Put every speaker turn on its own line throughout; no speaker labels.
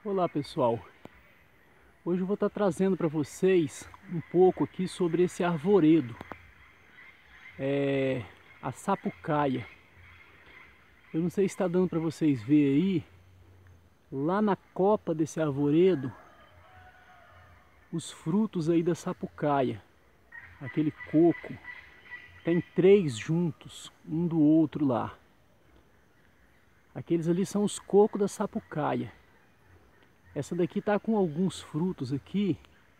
Olá pessoal, hoje eu vou estar trazendo para vocês um pouco aqui sobre esse arvoredo, a sapucaia. Eu não sei se está dando para vocês verem aí, lá na copa desse arvoredo, os frutos aí da sapucaia, aquele coco, tem 3 juntos, um do outro lá. Aqueles ali são os cocos da sapucaia. Essa daqui tá com alguns frutos aqui.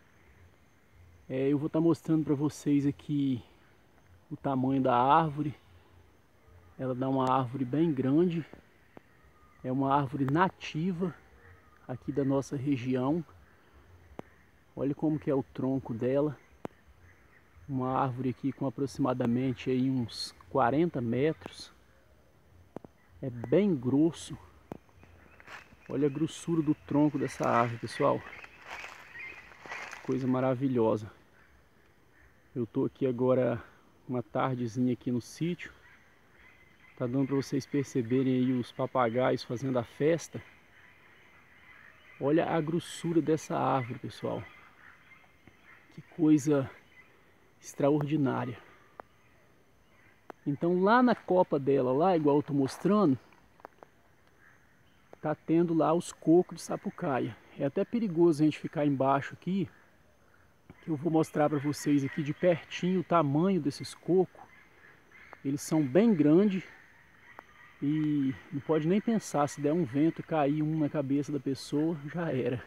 Eu vou estar mostrando para vocês aqui o tamanho da árvore. Ela dá uma árvore bem grande. É uma árvore nativa aqui da nossa região. Olha como que é o tronco dela. Uma árvore aqui com aproximadamente aí uns 40 metros. É bem grosso. Olha a grossura do tronco dessa árvore, pessoal. Coisa maravilhosa. Eu tô aqui agora uma tardezinha aqui no sítio. Tá dando para vocês perceberem aí os papagaios fazendo a festa. Olha a grossura dessa árvore, pessoal. Que coisa extraordinária. Então lá na copa dela, lá igual eu tô mostrando, tá tendo lá os cocos de sapucaia. É até perigoso a gente ficar embaixo aqui, que eu vou mostrar para vocês aqui de pertinho o tamanho desses cocos. Eles são bem grandes e não pode nem pensar, se der um vento e cair um na cabeça da pessoa, já era.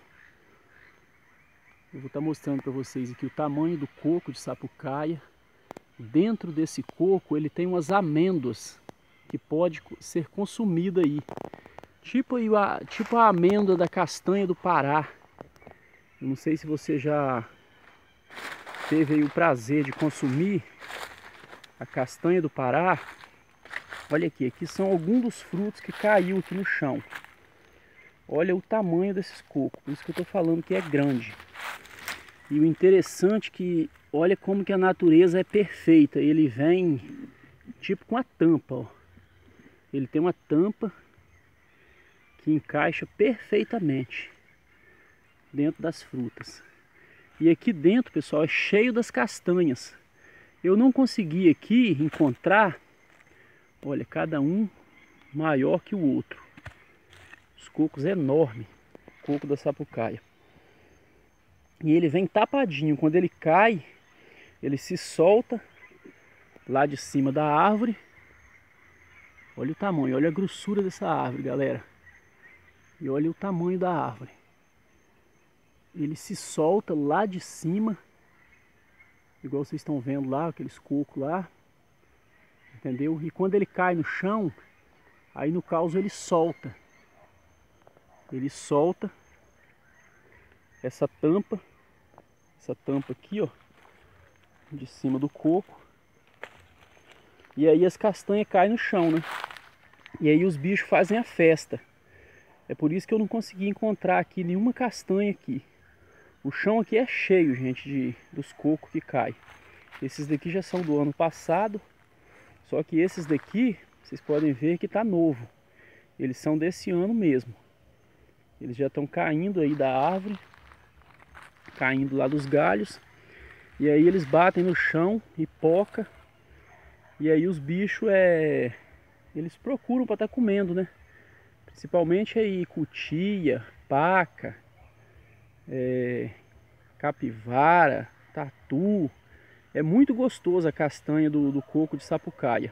Eu vou estar mostrando para vocês aqui o tamanho do coco de sapucaia. Dentro desse coco ele tem umas amêndoas que pode ser consumida aí. Tipo a amêndoa da castanha do Pará. Eu não sei se você já teve aí o prazer de consumir a castanha do Pará. Olha aqui, aqui são alguns dos frutos que caiu aqui no chão. Olha o tamanho desses cocos, por isso que eu estou falando que é grande. E o interessante é que, olha como que a natureza é perfeita. Ele vem tipo com a tampa, ó. Ele tem uma tampa que encaixa perfeitamente dentro das frutas. E aqui dentro, pessoal, é cheio das castanhas. Eu não consegui aqui encontrar, olha, cada um maior que o outro. Os cocos enormes, coco da sapucaia. E ele vem tapadinho, quando ele cai, ele se solta lá de cima da árvore. Olha o tamanho, olha a grossura dessa árvore, galera. E olha o tamanho da árvore. Ele se solta lá de cima, igual vocês estão vendo lá, aqueles cocos lá. Entendeu? E quando ele cai no chão, aí no caso ele solta. Ele solta essa tampa aqui, ó, de cima do coco. E aí as castanhas caem no chão, né? E aí os bichos fazem a festa. É por isso que eu não consegui encontrar aqui nenhuma castanha aqui. O chão aqui é cheio, gente, dos cocos que caem. Esses daqui já são do ano passado. Só que esses daqui, vocês podem ver que tá novo. Eles são desse ano mesmo. Eles já estão caindo aí da árvore. Caindo lá dos galhos. E aí eles batem no chão e poca. E aí os bichos eles procuram para estar comendo, né? Principalmente aí cutia, paca, capivara, tatu. É muito gostoso a castanha do coco de sapucaia.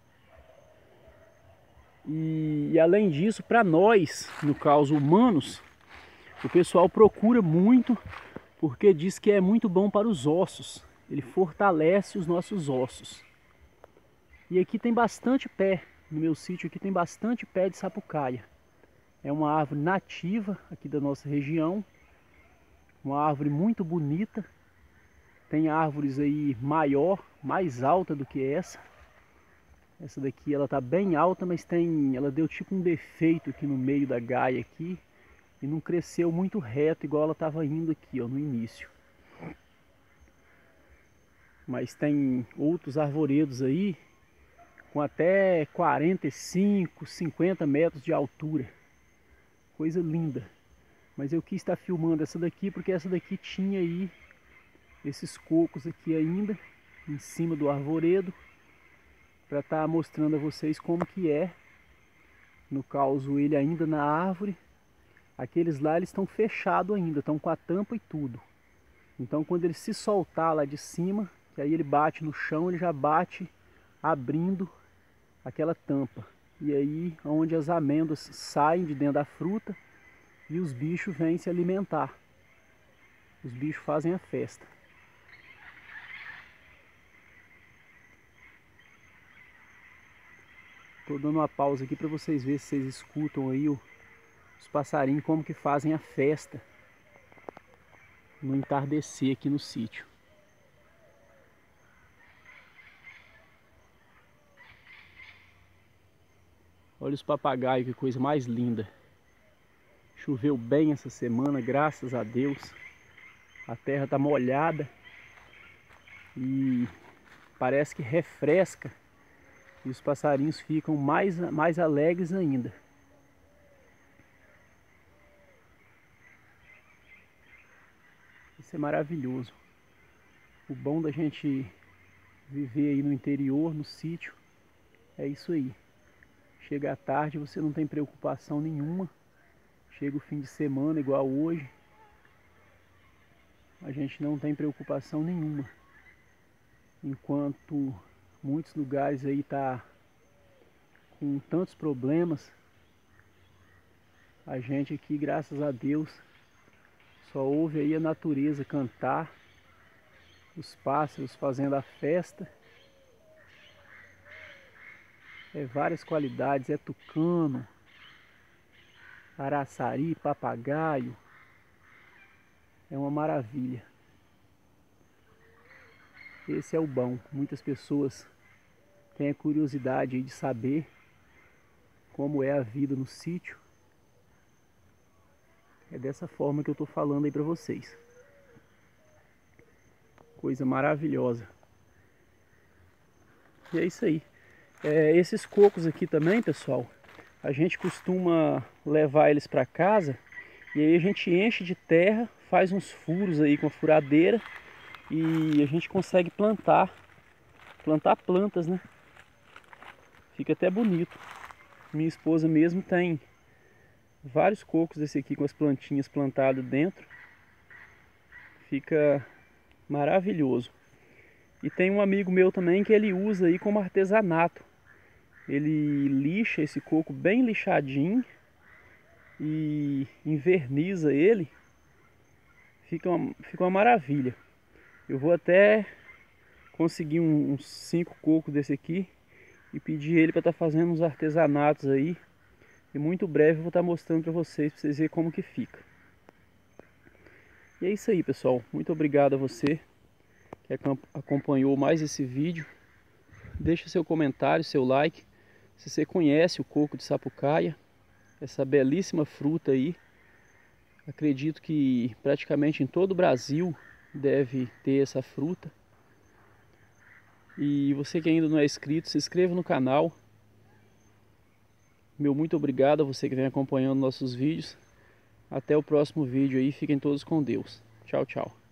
E além disso, para nós, no caso humanos, o pessoal procura muito porque diz que é muito bom para os ossos. Ele fortalece os nossos ossos. E aqui tem bastante pé, no meu sítio aqui tem bastante pé de sapucaia. É uma árvore nativa aqui da nossa região. Uma árvore muito bonita. Tem árvores aí maior, mais alta do que essa. Essa daqui ela tá bem alta, mas ela deu tipo um defeito aqui no meio da gaia aqui. E não cresceu muito reto igual ela estava indo aqui, ó, no início. Mas tem outros arvoredos aí com até 45, 50 metros de altura. Coisa linda. Mas eu quis estar filmando essa daqui porque essa daqui tinha aí esses cocos aqui ainda em cima do arvoredo, para estar mostrando a vocês como que é, no caso ele ainda na árvore. Aqueles lá eles estão fechados ainda, estão com a tampa e tudo. Então quando ele se soltar lá de cima, que aí ele bate no chão, ele já bate abrindo aquela tampa. E aí onde as amêndoas saem de dentro da fruta e os bichos vêm se alimentar. Os bichos fazem a festa. Estou dando uma pausa aqui para vocês verem se vocês escutam aí os passarinhos como que fazem a festa no entardecer aqui no sítio. Olha os papagaios, que coisa mais linda. Choveu bem essa semana, graças a Deus. A terra está molhada e parece que refresca e os passarinhos ficam mais alegres ainda. Isso é maravilhoso. O bom da gente viver aí no interior, no sítio, é isso aí. Chega à tarde, você não tem preocupação nenhuma. Chega o fim de semana, igual hoje, a gente não tem preocupação nenhuma. Enquanto muitos lugares aí tá com tantos problemas, a gente aqui, graças a Deus, só ouve aí a natureza cantar, os pássaros fazendo a festa. É várias qualidades, é tucano, araçari, papagaio. É uma maravilha. Esse é o bom. Muitas pessoas têm a curiosidade de saber como é a vida no sítio. É dessa forma que eu estou falando aí para vocês. Coisa maravilhosa. E é isso aí. Esses cocos aqui também, pessoal, a gente costuma levar eles para casa e aí a gente enche de terra, faz uns furos aí com a furadeira e a gente consegue plantar plantas, né? Fica até bonito. Minha esposa mesmo tem vários cocos desse aqui com as plantinhas plantadas dentro. Fica maravilhoso. E tem um amigo meu também que ele usa aí como artesanato. Ele lixa esse coco bem lixadinho e inverniza ele. Fica uma maravilha. Eu vou até conseguir uns 5 cocos desse aqui e pedir ele para estar fazendo uns artesanatos aí. E muito breve eu vou estar mostrando para vocês verem como que fica. E é isso aí, pessoal. Muito obrigado a você que acompanhou mais esse vídeo. Deixa seu comentário, seu like. Se você conhece o coco de sapucaia, essa belíssima fruta aí, acredito que praticamente em todo o Brasil deve ter essa fruta. E você que ainda não é inscrito, se inscreva no canal. Meu muito obrigado a você que vem acompanhando nossos vídeos. Até o próximo vídeo aí, fiquem todos com Deus. Tchau, tchau.